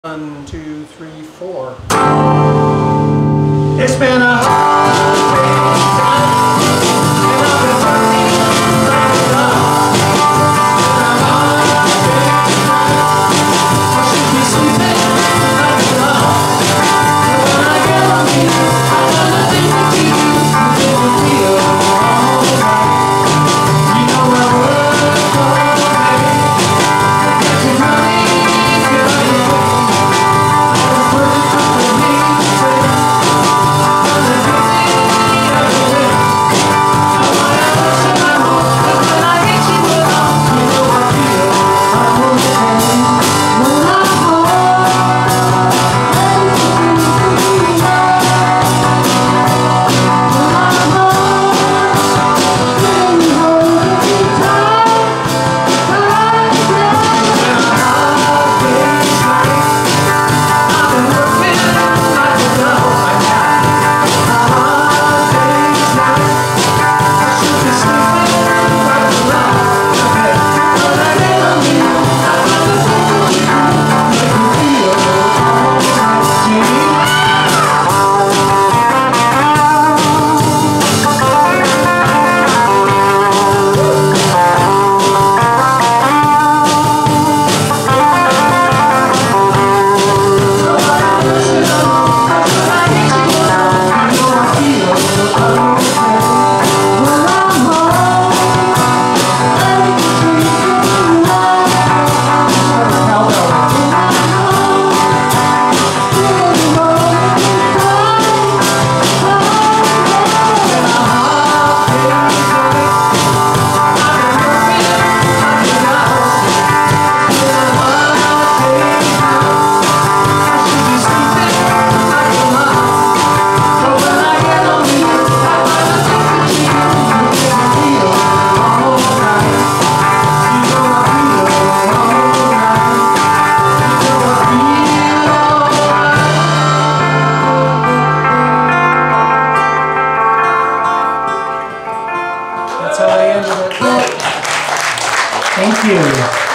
1, 2, 3, 4. It's been a hard time, and I've been working like a dog. I should be sleeping like a dog. But when I get on you, I wanna think of you. You make me feel alright. You know I work hard, baby, to get your money, girl, you pay. That's how I ended it. Thank you.